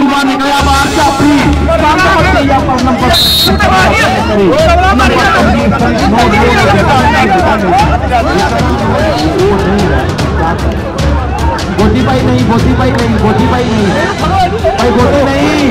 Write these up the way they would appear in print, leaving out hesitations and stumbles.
हुआ निकला बाहर जाफरी गोटी पाई नहीं, गोटी पाई नहीं, गोटी पाई नहीं भाई, गोटी नहीं।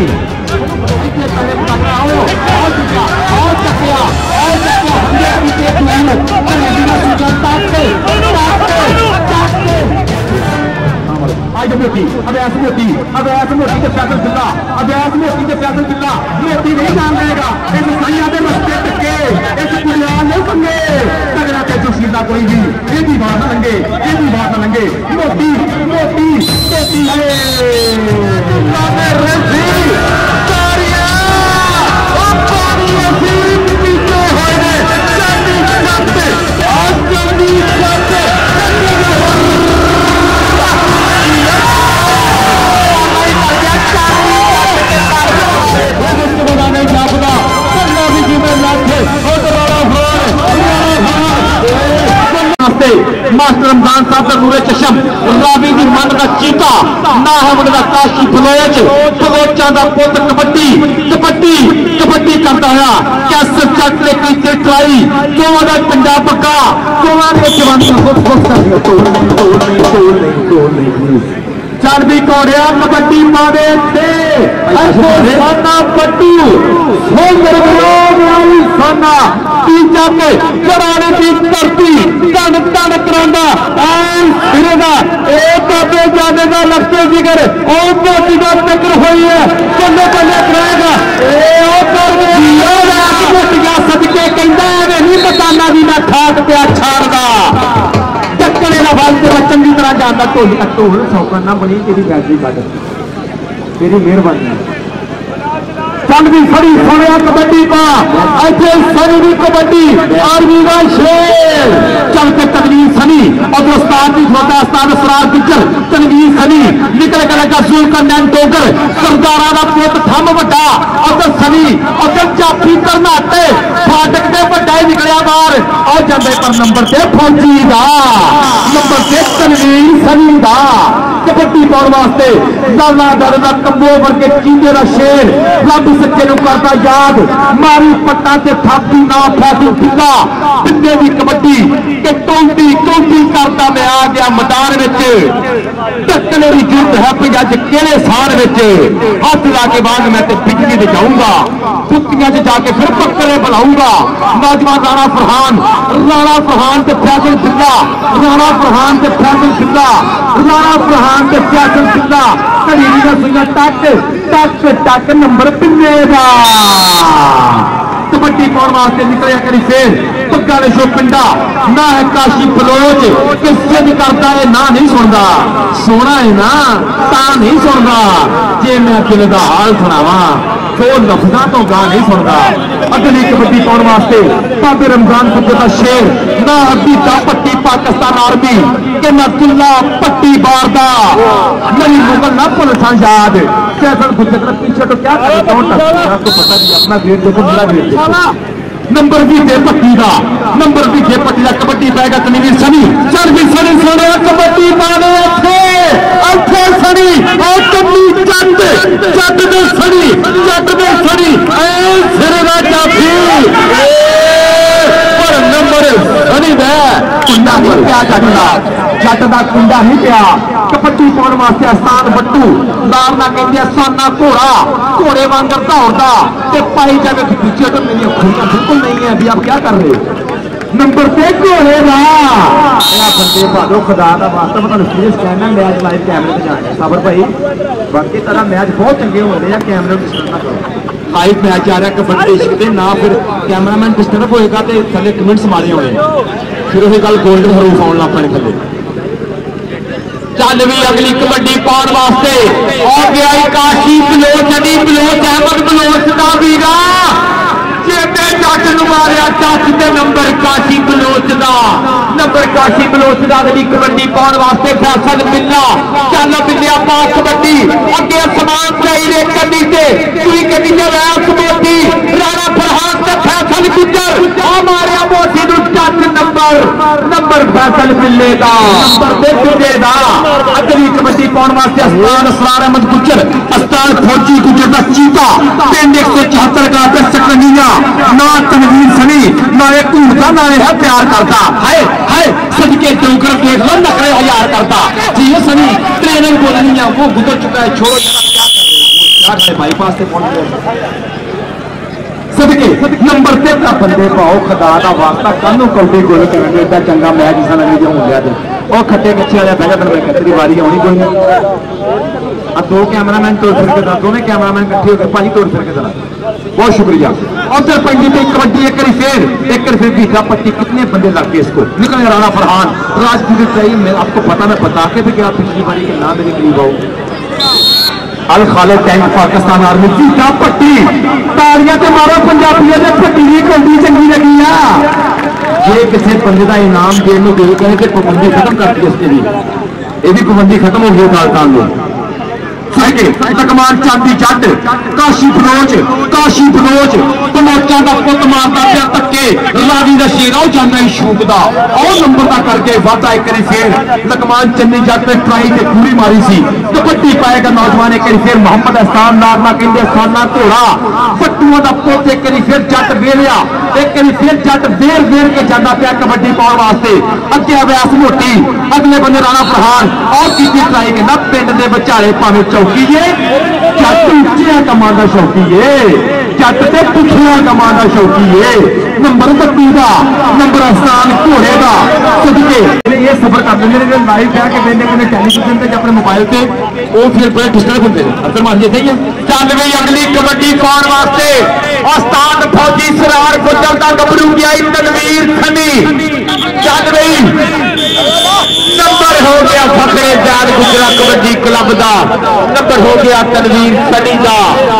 मोती अब ऐसी मोती, अब ऐसी मोती के फैसल जिला, अब ऐसी मोती के फैसल जिला मोती नहीं जान देगा इस सैया के मस्ते टके इस कुड़ियाल नहीं संगे तगड़ा के जोशीला कोई भी ये भी बात न लंगे, ये भी बात न लंगे। मोती मोती मोती मास्टर रमजान साहब का नूरे चशम रावी की मन का चीता ना है मुंडा काशी बलोच बलोचा का पुत कबड्डी कबड्डी कबड्डी करता है कैसे चटले की ट्राई दोवां दा पंजा पक्का दोवां दे जवान चल भी कोड़िया कबड्डी पावे सोना पट्टू सोना तीजा के कराने की धरती तन तन करांदा फिरेगा एक बाबे जाने का लगते जिगर और मोती का चक्कर हुई है बल्ले बल्ले कराएगा मोटिया सदके कहता है नहीं बताना भी मैं ठाक पे छाड़दा चंगी तरह जानता ढोल ढोल सौकन ना बनी तेरी बैटरी कट तेरी मेहरबानी चल भी सड़ी सुने कबड्डी पा ऐसे सनी भी कबड्डी आर्मी का शेर चल के तनवीर सनी और उस्ताद भी छोटा उस्ताद सरार पिक्चर तनवीर सनी निकल कर लगा सूर का नैन टोकर सरदारा का पुत थम वड्डा अगर सनी अगर जाफी करनाटे फाटक के वड्डा ही निकलिया बाहर और जाते पर नंबर से फौजी का नंबर से तनवीर सनी का कबड्डी पाने वास्ते लाला दर का कम्बो वर्गे चीते का शेर रब सच्चे करता याद मारी पट्टा से थापी ना फाटी फिल्ला बिंदे की कबड्डी के टोंटी टोंटी करता मैं आ गया मैदान में टक्कने की जरूरत है कि अज केड़े साल में हाथ ला के बाद मैं बिजली दे जाऊंगा कुत्तियां जाके फिर पक्करे बुलाऊंगा नौजवान राणा फरहान के फैसल फिल्ला राणा फरहान के फैसल फिल्ला राणा फरहान के फैसल फिल्ला घड़ी का सिंगा टक टक टक नंबर पिन्ने का कबड्डी पाने वास्ते निकलिया करी फिर पग्गा ने शो पिंडा ना है काशी बलोच किसे भी करता है ना नहीं सुनता सोना है ना ता नहीं सुनता जे मैं अकेले का हाल सुनावा तो लफ्जा तो गा नहीं सुनता। अगली कबड्डी पाने वास्ते बाबे रमजान खुद का शेर ना हड्डी दा पट्टी पाकिस्तान आर्मी के ना किला पट्टी बारदा मेरी मुगल ना पुलिस याद फैसल खुद पीछे तो क्या करता हूँ आपको पता नहीं अपना वेट देखो मेरा वेट देखो नंबर भी थे पट्टी का नंबर भी थे पट्टी का कबड्डी पाएगा तनवीर सनी चल भी सनी सोने कबड्डी पाने अच्छे सनी और कमी जट जट में सनी जट में सनी सिरे का जाफी पर नंबर सनी दे कुंडा नहीं क्या जट का कुंडा नहीं पिया कबड्डी पाने वास्ते आसान बट्टू नाम ना कहते सोना घोड़ा घोड़े वांगर दौड़ता पाई जावे पीछे तो मेरी अखियां बिल्कुल नहीं है अभी आप क्या कर रहे हो नंबर से घोड़े का बंदे भालो खुदा का वास्ता मैं सीरियस कहना मैच लाइव कैमरे में जाना साबर भाई बाकी तरह मैच बहुत चंगे हो रहे हैं कैमरे में डिस्टर्ब ना करो लाइव मैच आ रहा कबड्डी इश्क ना फिर कैमरामैन डिस्टर्ब होएगा तो थले कमेंट्स मारे होने फिर वही गल गोल्डन हरूफ आने लग पैने थले चल भी अगली कबड्डी पाने वास्ते और गया काशी बलोच अहमद बलोच का वीरा चेते जट नूं मारिया टच ते नंबर काशी बलोच का अगली कबड्डी पाने वास्ते फैसल मिलना चल मिलिया पास कबड्डी अगे समान चाहिए कदी से पूरी कदी से वैस मोती राणा फरहान ते फैसल गुजर आ मारिया मोती नूं टच नंबर नंबर फैसल बिल्ले का नंबर बिल्ले का अगली कबड्डी पाने वास्ते अस्तान असरार अहमद गुज्जर अस्तान फौजी गुज्जर का चीता पिंड 174 का सकनिया ना तनवीर सनी ना एक घूमता ना है प्यार करता है सदके डोकर देख लो नखरे हजार करता जी सनी ट्रेनिंग बोलनी है वो गुजर चुका है छोड़ो क्या करे बाईपास से पहुंच सदके नंबर ते बंदे पाओ खुदा का वास्ता कानू कौडी गोल करेंगे इतना चंगा मैच जिस लगे जो हो गया वो खट्टे कच्चे वाले बह जाते तेरी बारी आनी कोई नहीं अब दो कैमरामैन तोड़ फिर के दोनों कैमरामैन इकट्ठे होकर भाजी तोड़ फिर के जरा बहुत शुक्रिया उधर पंजी पे कबड्डी एक फिर बीटा पट्टी कितने बंदे लगते इसको निकल राणा फरहान राजपूत चाहिए आपको पता मैं बता के भी क्या पिछली बारी के नाम मेरे करीब आओ अल खालिद टैंक पाकिस्तान आर्मी जीता पट्टी तालियां ते मारो पंजाबियों ने पट्टी की कौडी चंगी लगी है ये किसी बंदे का इनाम देने को कहे कि पाबंदी खत्म कर दी इसके लिए ये भी पाबंदी खत्म हो गई खालतान में तकमान चांदी जट काशी बलोच तमोचा का पुत मारता पिया धक्के रावी का शेर आओ जाना शूक का और नंबर का करके वादा एक बार फिर तकमान चन्नी जट ने ट्राई से पूरी मारी सी कबड्डी पाएगा नौजवान एक बार फिर मोहम्मद एहसान नारना कहते साना घोड़ा पट्टुआ का पुत एक बार फिर जट वेलिया एक बार फिर जट वेर के जाना पिया कबड्डी पाने वास्ते अगे अभ्यास मोटी अगले बंदे राणा फरहान और की ट्राई कहना पिंड के बचाले भावे चौकी है जट उच्चिया कमान का शौकी है जट से पुछिया कमान का शौकी है नंबर 32 का नंबर आसान घोड़े का सदके ये सफर कर लेंगे लाइव जाके देने के टेलीविजन पे अपने मोबाइल पे वो फिर बड़े डिस्टर्ब होते हैं अगर मान लीजिए सही है चल गई अगली कबड्डी पाने वास्ते उस्ताद फौजी सरार गुजर का गबरू गया तनवीर खनी चल गई नंबर हो गया फखरे जान गुजरा कबड्डी क्लब का नंबर हो गया तनवीर खनी का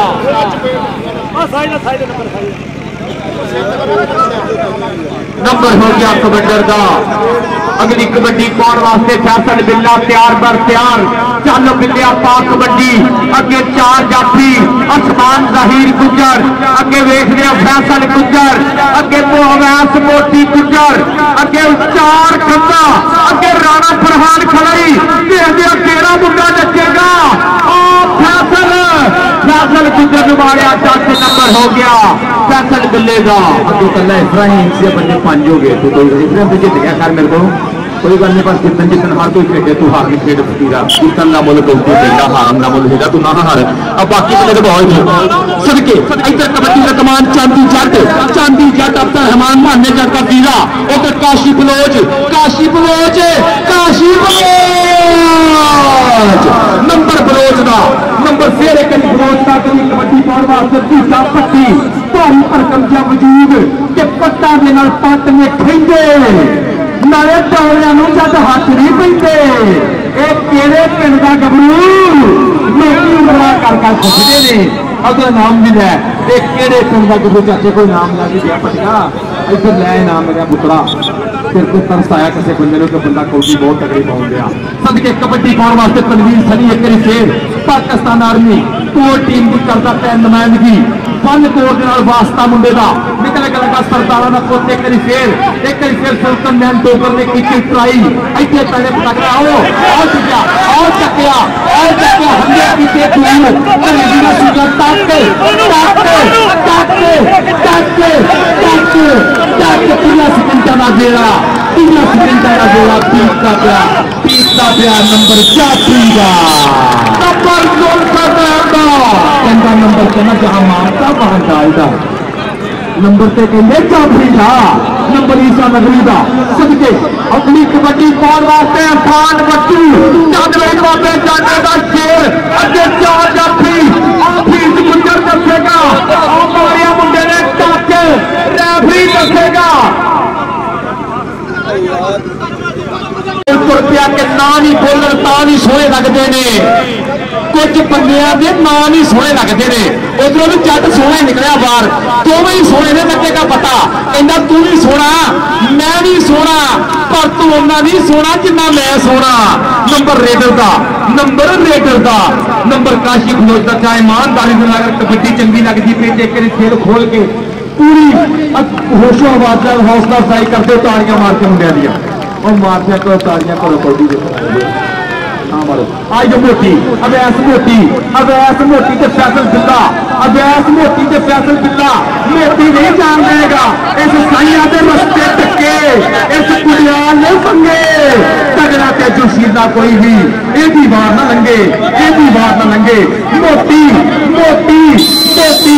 नंबर हो गया कबड्डर का अगली कबड्डी पाने वास्ते फैसल बिल्ला तैयार बर तैयार चल बिल्लिया पा कबड्डी अगे चार जाफी आसमान जहीर गुजर अगे वेख रहे फैसल गुजर अगे अवैस मोती गुजर अगे चार खंदा अगे राणा फरहान खड़ाई केड़ा मुंडा नचेगा फैसल गुजर मारिया 10 नंबर हो गया फैसल बिल्ले का अगे कला इब्राहिम से बंदे 5 हो गए तो इब्राहिम जीत गया खैर मेरे को कोई गल नहीं पर जितन हर कोई खेडे तू हार नहीं खेड फकीरा जीतन ना मुल गलती देगा हारन ना मुल हेगा तू ना हार अब बाकी बंदे तो बहुत सदके इधर कबड्डी का कमान चांदी जट अब्दुल रहमान माने जट का वीरा उधर काशी बलोच नंबर बलोच का नंबर फिर एक बलोच का कबड्डी पाने वास्ते दूसरा पट्टी भारी भरकम का वजूद के पट्टा दे नाल पट में खेंदे नाले टोलियां जब हाथ नहीं पेंदे केड़े पिंड का गबरू लोकी उमरा कर पुछते ने अगर नाम भी है केड़े पिंड का गबरू चाचे कोई नाम ला के दिया पटिया इधर लै नाम मेरा पुत्रा फिर कोई तरस आया किसी बंदे को बंदा कौडी बहुत तगड़ी पहुंच गया सदके कबड्डी पाने वास्ते तनवीर सनी एक बार फिर पाकिस्तान आर्मी कोर टीम की करता है नुमाइंदगी फन कोर के नाल वास्ता मुंडे का निकल के लगा सरदारा का पुत एक बार फिर सुल्तान मैन टोकर ने की ट्राई इतने पहले पकड़ा आओ चक्या हमने कीते दूर तनवीर सुगा ताके पूरा सिकंदर का बेड़ा पीटता गया नंबर 4 नंबर गोल का नंबर कहना जहां मारता वहां डालता नंबर से कहते जाफरी था नंबर ईसा नगरी का सदके अगली कबड्डी पाने वास्ते आसान बट्टू जाने का शेर अगे चार जाफी ऑफिस गुजर दसेगा मारिया मुंडे ने टच रेफरी दसेगा रुपया के ना नहीं बोलन ता नहीं सोहे लगते ने कुछ बंदिया के ना नहीं सोहे लगते ने उधरों भी जट सोहे निकलिया बाहर दोवें ही सोहे ने लगेगा पता कहना तू भी सोना मैं भी सोना पर तू उन्ना नहीं सोना जिन्ना मैं सोना नंबर रेडर का नंबर काशी खलोच का चाहे ईमानदारी से अगर कबड्डी चंगी लगती पे खेल खोल के पूरी होशो आवाज हौसला अफजाई करते ताड़ियां मार के मुंडिया दिया और मारते करो ताड़ियां करो कौड़ी हाँ मारो आई जो मोटी अवैस मोटी के फैसल बिल्ला अवैस मोटी के फैसल बिल्ला मोटी नहीं जान देगा इस साइया के रस्ते टके इस कुड़ियाल ने पंगे तगड़ा ते जोशीला कोई भी एदी बार ना लंघे एदी बार ना लंघे मोटी मोटी मोटी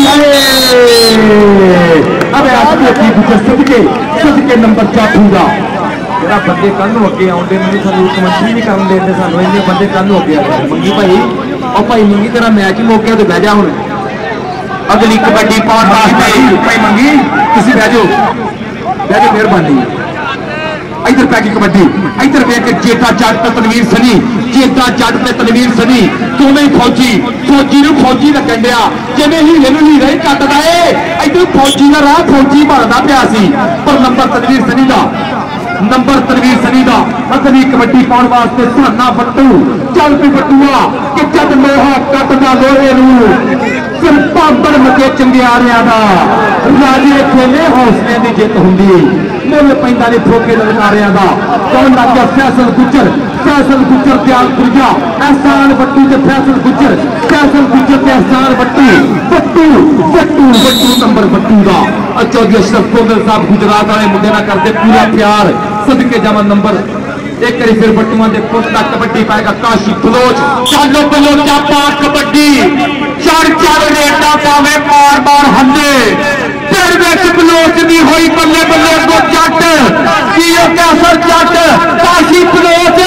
अवैस मोटी कुछ सदके नंबर चाहूंगा जरा बंदे कल अगे आते मैं सू कमेंट्री नहीं कर देते सू इन्ने बंदे कल अगे आ मंगी भाई और भाई मंगी तेरा मैच ही मुक गया तो बह जा हूँ अगली कबड्डी पाउन भाई मंगी तुम बह जाओ मेहरबानी इधर पै गई कबड्डी इधर वेख के जेता जट पे तनवीर सनी जेता जट पे तनवीर सनी दोवें फौजी फौजी लगन दिया जिवें हीरे हीरा ही कटदा है इधर फौजी का राह फौजी बनता पिया पर नंबर तनवीर सनी का नंबर तनवीर सनी का अगली कबड्डी पाउन वास्ते साना बट्टू चल पी बट्टूआ कि जद लोहा कटदा लोहे फिर पापड़ मुके चंगियारिया का राजे खेले हौसले की जित होंगी मुल पैंदा ने ठोके ललकारिया का कौन लग गया फैसल गुजर दयालपुरिया एहसान बट्टू ते फैसल गुजर ते एहसान बट्टू बट्टू बट्टू बट्टू नंबर बट्टू का चौधरी अशरफ कोंगल साहब गुजरात वाले मुंडे ना करते पूरा प्यार सदके जावा नंबर एक बार फिर बट्टुआ के पुल तक कबड्डी पाएगा काशी बलोच चलो बलोचा पा कबड्डी चढ़ रेटा पावे बार हल्ले फिर विच बलोच दी होई बल्ले बल्ले को जट कैसर जट काशी बलोच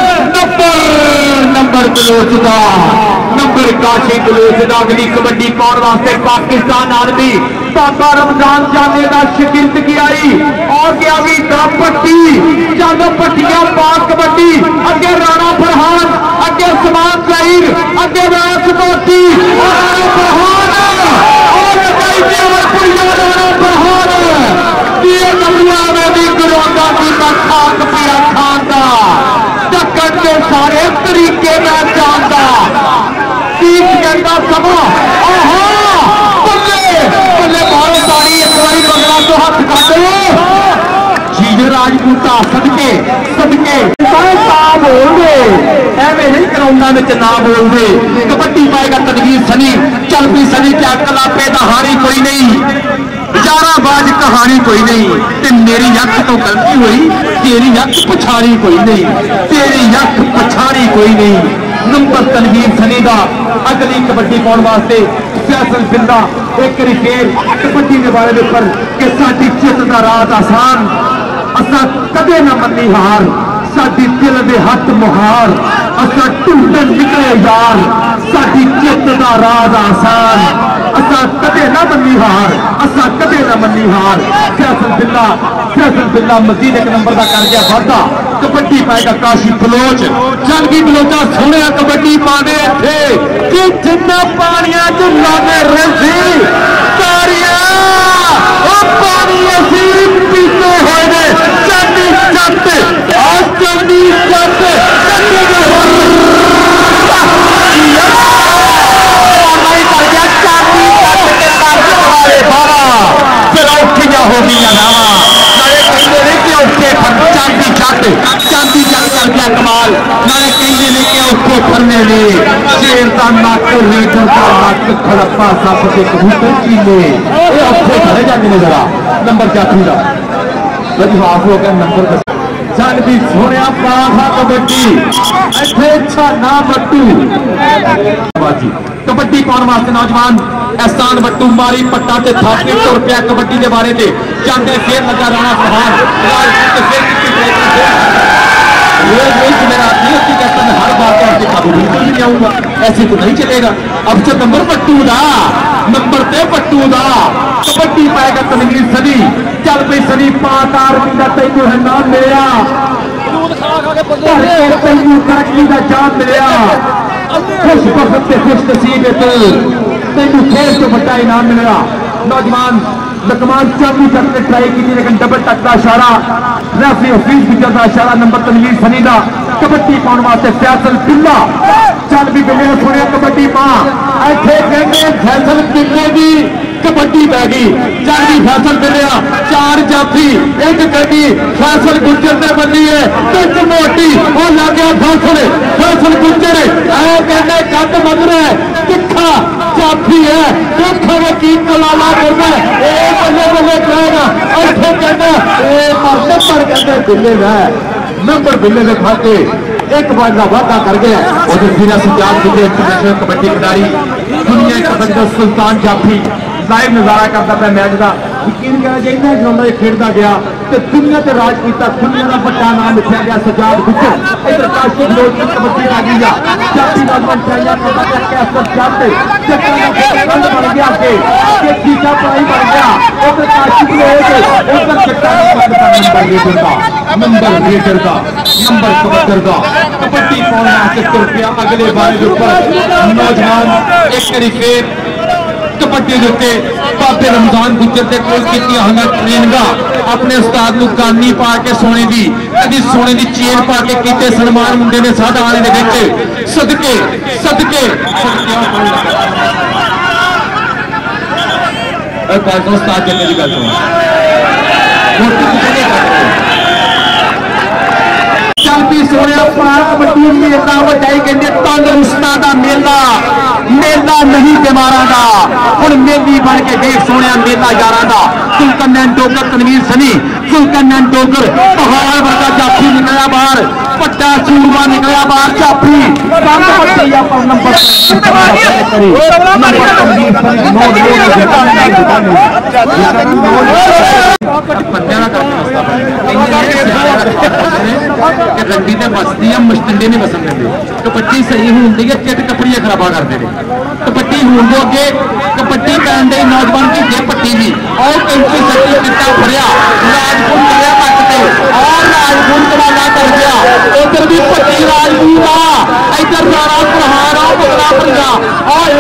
नंबर बलोच का नंबर काशी बलोच का अगली कबड्डी पाउन वास्ते पाकिस्तान आर्मी बाबा रमजान जाने का शिगिर्द की आई और क्या भी पट्टी चलो पट्टियां पाक कबड्डी अगे राणा फरहान अगे समान जाहिर अगे रास मोती राणा फरहान और राणा फरहान खाक पिया खान का टक्कर के सारे तरीके में जानता 30 सेकंड का समा राजपूता सदके सदके बोल दे एवं नहीं ग्राउंडा में ना बोल दे कबड्डी पाएगा तनवीर सनी चल भी सनी क्या कलापे कहानी कोई नहीं याराबाज कहानी कोई नहीं ते मेरी यख तो गलती हुई तेरी यख पछाड़ी कोई नहीं तेरी यख पछाड़ी कोई नहीं नंबर तनवीर सनी का अगली कबड्डी पाउन वास्ते फैसल बिंदा एक फिर कबड्डी के बारे में पर कि साडी जित का राज आसान असा कदे ना मनी हार साडी दिल दे हथ मुहार असा ढूंढन निकले यार साडी जित का राज आसान असा कदे ना मनी हार असा कदे ना मनी हार फैसल बिल्ला मजीद एक नंबर का कर गया वादा कबड्डी पाएगा काशी बलोच जंगी बलोचा सोने कबड्डी पाने थे कि जिन्ना पानिया च लाने रही तारिया पानी असी पीते हुए ने चांदी चट और चांदी चट फिर औखियां हो गई नावा नाले कहते नहीं कि औखे चांदी चट कर गया कमाल नाले कहते नहीं कि औखे फरने ने शेर का नक लीटर का नक खड़प्पा सप के कबूतर चीले ये औखे खड़े जाते ने जरा नंबर जाती का जब हाफ हो गया नंबर चल भी सोने पाखा कबड्डी इतने अच्छा ना बट्टू कबड्डी पाउन वास्ते नौजवान एहसान बट्टू मारी पट्टा ते थापने तो रुपया कबड्डी के बारे में जाते फिर लगा राणा फरहान हर बात आपके काबू नहीं आऊंगा ऐसे तो नहीं चलेगा अब तो नंबर बट्टू दा नंबर ते बट्टू दा कबड्डी पाएगा तनवीर सनी चल पे सनी 5 आर्मी का तेनू है नाम मिलिया तेनू तरक्की का जान मिलिया खुश वक्त से खुश नसीब तेनू खेल तो बड़ा इनाम मिलेगा नौजवान लकमान चाबी तक ने ट्राई की लेकिन डबल टक का इशारा रेफरी हफीज गुजर का इशारा नंबर तनवीर सनी का कबड्डी पाउन वास्ते फैसल बिल्ला चल भी बिल्ले सुने कबड्डी मां इथे कहते फैसल बिल्ले की कबड्डी पै गई जानी फैसल मिलिया 4 जाफी 1 गड्डी फैसल गुज्जर ने बनी है बिच मोटी और लग गया फैसल गुज्जर कहने कद बन रहा है तिखा जाफी है देखोगे की कलाला करना बल्ले बल्ले कहेगा ऐसे कहना नंबर कहते बिल्ले है नंबर बिल्ले के खाते एक बार का वादा कर गया उधर जिला सजाद जिले इंटरनेशनल कबड्डी खिलाड़ी दुनिया कबड्डी सुल्तान जाफी लाइव नजारा करता था मैच का यकीन करना चाहिए जो खेलता गया तो दुनिया से राज किया दुनिया का बड़ा नाम लिखा गया सजाद गुज्जर इधर काशी लोग कबड्डी आ गई जाफी नौजवान चाहिए कैसर जाते बन गया के चीजा पढ़ाई बन गया उधर काशी लोग उधर नंबर रेडर का नंबर कबड्डर का कबड्डी पाने वास्ते तुर पिया अगले बारे के ऊपर नौजवान एक तरीके कबड्डी के उत्ते बाबे रमजान गुज्जर के कोल कीतियां हुई ट्रेनिंगा अपने उस्ताद नूं कानी पा के सोने की कभी सोने की चेन पा के कीते सन्मान मुंडे ने साडा आने दे विच सदके सदके उस्ताद जल्दी की गल चलती सोने कबड्डी मेला वजाई कहते तंदुरुस्तां दा मेला मेला नहीं बीमारा का हुण मेली बन के देख सोने मेला यारा का सुल्तान डोगर तनवीर सनी सुल्तान डोगर पहाड़ वर्गा जाफी निकलिया बाहर पट्टा सूरमा निकलिया बाहर जाफी रंडी ने बसती है मस्टंडे नहीं बसन देंगे कबड्डी सही होती है चिट कपड़ियां खराबा करते हैं कबड्डी होने दो अगे कबड्डी पैन दे नौजवान की जे पट्टी भी और कैंची सट्टी चिट्टा फड़िया राजपूत चलिया तक से और राजपूत कमाला कर गया उधर भी पट्टी राजपूत इधर सारा प्रहार और बगला पंजा और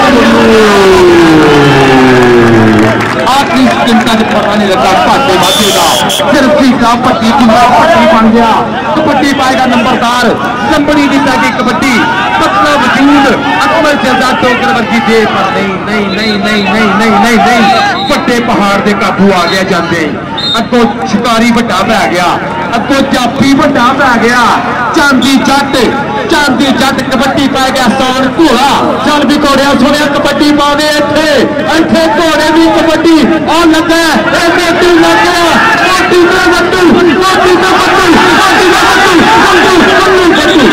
आखिरी चिंता से पता नहीं लगा भाटे भाटे का सिर्फ सीधा पट्टी पट्टी बन गया कबड्डी पाएगा नंबरदार लंबड़ी की पैगी कबड्डी पतला वजूद अकबर जजा टोकर वर्गी दे पर नहीं नहीं नहीं नहीं नहीं नहीं नहीं नहीं बड़े पहाड़ के काबू आ गया जाते अगों शिकारी बड़ा पै गया अगों जाफी बड़ा पै गया चांदी जट कबड्डी पै गया सान घोड़ा चल भी घोड़िया सुनिया कबड्डी पा दे इत्थे घोड़े भी कबड्डी और लगा मोटी लग गया मोटी से वड्डू मोटी से वड्डू मोटी से वड्डू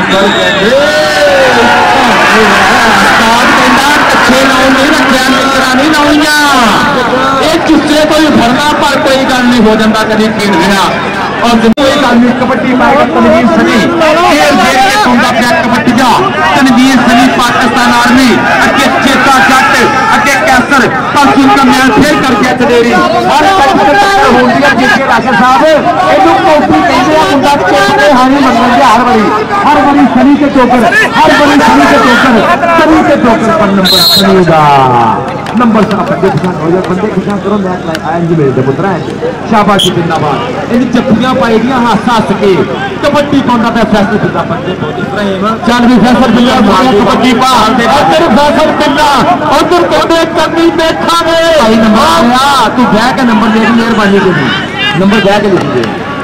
कच्छे लाओ नहीं रखा मित्रा नहीं लाउनिया ये चुस्से को ही भरना पर कोई गल नहीं हो जाता कभी खेल गया और कोई गल नहीं कबड्डी पाएगा तनवीर सनी खेल खेल के सुनता पिया कबड्डिया तनवीर सनी पाकिस्तान आर्मी अगे चेता जट अगे कैसर पर सुनता मैच फिर कर दिया चलेरी हर होंदिया जीके राशा साहब एनू कौटी कहते हैं मुंडा चेते हानी मनन दे हर बड़ी सनी के चोकर हर बड़ी सनी के चोकर पर नंबर सनी दा नंबर साहब बंदे किसान हो जाए बंदे किसान करो मैच आए जी मेरे पुत्रा है शाबाशी जिंदाबाद इन जफ्फियां पाएगियां हस हस के कबड्डी पाउंदा पे फैसल बिल्ला बंदे बहुत इब्राहिम चल भी फैसल बिल्ला कबड्डी बाहर दे उधर फैसल बिल्ला उधर कोने करनी देखांगे भाई नंबर आया तू बह के नंबर दे मेहरबानी करी नंबर बह के लिख दे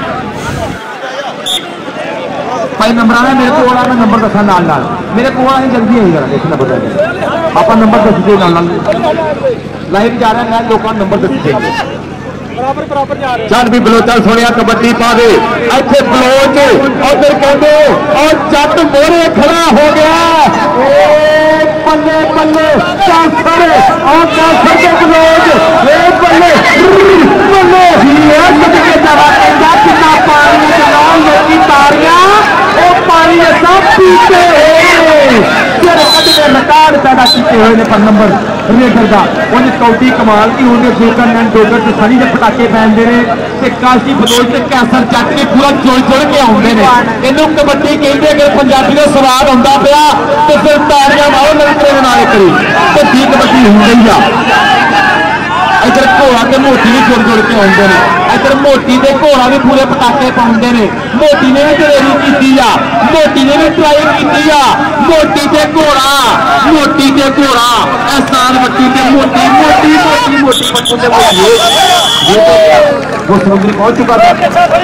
भाई नंबर आना मेरे को मैं नंबर दसा नाल नाल मेरे को आए जल्दी आई जरा देखना पता आप नंबर दस दे नाल लाइव जा रहा है लोगों नंबर दस देंगे चल भी बलोचा सुनिया कबड्डी पा दे अच्छे बलोच उधर कहते और जट मोरे खड़ा हो गया बल्ले बल्ले कैसर और कैसर के बलोच बल्ले बल्ले कितना पानी चलाओ लोग तारियां पानी सब पीते रिकॉर्ड पैदा किए हुए ने पर नंबर रेडर का उन्हें कौटी कमाल की होंगे सुल्तान डोगर से सनी के पटाके पहनते हैं काशी बलोच से कैसर जट के पूरा जुड़ के आते हैं इनू कबड्डी कहते अगर पंजाबी का स्वाद आता पाया तो फिर तारियां मारो लड़के नाले करी तो दी कबड्डी हो गई आ इधर घोड़ा के मोटी भी जुड़ के आते हैं इधर मोटी के घोड़ा भी पूरे पटाके पाते हैं मोटी ने भी दलेरी की मोटी ने भी ट्राई की मोटी के घोड़ा साल बट्टी से मोटी मोटी मोटी मोटी बच्चों से वो समुद्री पहुंच चुका था।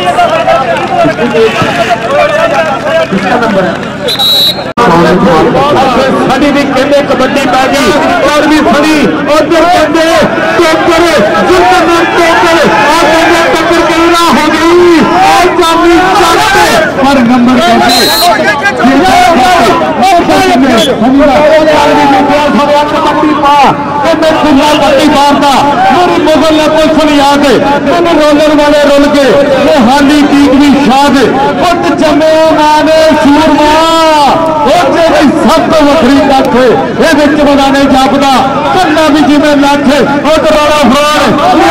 किसका नंबर है? सनी भी कहते कबड्डी पै गई और भी सनी और कहते टोकर टक्कर कैला हो गई और जानी चाहते पर नंबर मेरी मुगल ने कुछ नहीं याद मैंने रोलर वाले रुल के वो हाली टीक भी शाद पुट जमे मैंने सूरमा सब तो वखरी लख ये बना नहीं जापदा करना भी जिम्मे लख और रोड़ा फ्राड़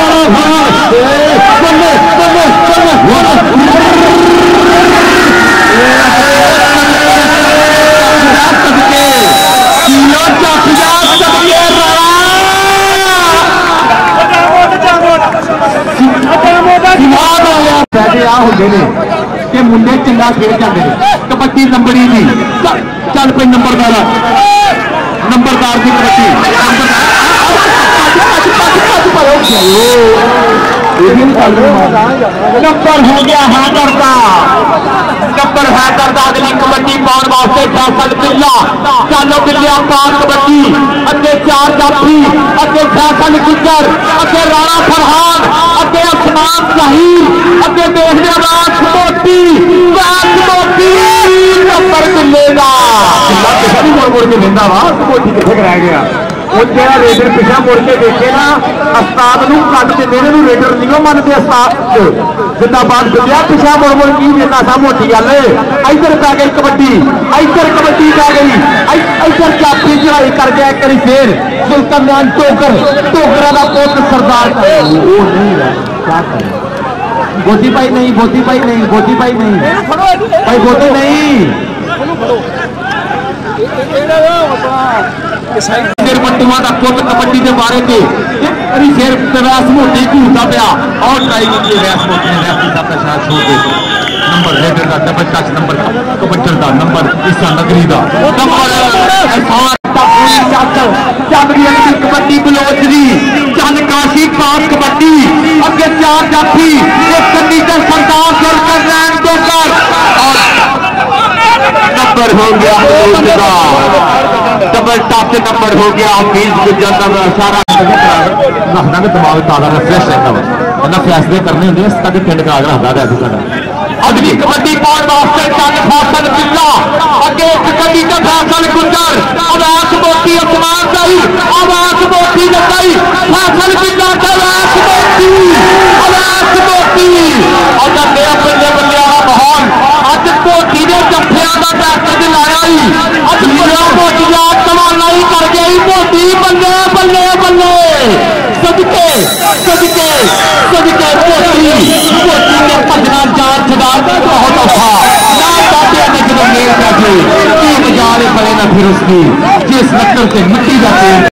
आ होंगे ने कि मुंडे चंगा खेल जाते हैं कबड्डी नंबरी की चल पे नंबरदार की कबड्डी नंबर हो गया हैदर का नंबर हैदर का अगली कबड्डी पाने वास्ते फैसल बिल्ला चलो बिल्लिया पार कबड्डी अगे चार जाफी अगे फैसल गुजर अगे राणा फरहान अगे असमान जहीर अगे देखने राज मोती नंबर मिलेगा मुड़ मुड़ के लेंदा वा मोती किथे रह गया जरा रेडर पिछा मुड़ के देखे ना उस्ताद नूं कट के देने नूं रेडर नहीं मनते उस्ताद जिंदाबाद बिल्लिया पिछा मुड़ मुड़ की देना सा मोटी गल इधर पै गई कबड्डी इधर कबड्डी पै गई इधर चापी चढ़ाई कर गया करी फिर सुल्तान टोकरा का पुत सरदार गोदी पाई नहीं गोदी पाई नहीं गोदी पाई नहीं भाई गोदी नहीं पट्टुआ का पुत कबड्डी के बारे में फिर रैस मोटी घूरता पाया और ट्राई की रैस मोटी ने रैस का शायद छोड़ दे नंबर रेडर का डबल टच नंबर कबड्डर का नंबर ईसा नगरी का नंबर कबड्डी बलोचरी चंद काशी पास कबड्डी अगे चार जाफी कंडीशन सरदार सरकार रैन टोकर नंबर हो गया डबल टच नंबर हो गया हफीज गुजर का सारा रखना भी दिमाग ताजा फ्रेश रहता है फैसले करने होंगे तक पिंड का आगे रखता है अगली कबड्डी पाने वास्ते चंद फैसल बिल्ला अगे एक कबड्डी का फैसल गुजर आवाज मोती असमान जाई आवाज मोती लगाई फैसल बिल्ला का आवाज मोती और नया बल्ले बल्ले वाला माहौल अज मोती ने जफिया का पैकेज लाया ही अज बड़ा मोती कमालाई कर गई मोती बल्ले बल्ले बल्ले सदके सदके सदके मोती ने भजना जान छुड़ा बहुत औखा ना बाटे ने जब मेल बैठे की मजाल पड़े ना फिर उसकी जिस लक्कर से मिट्टी जाते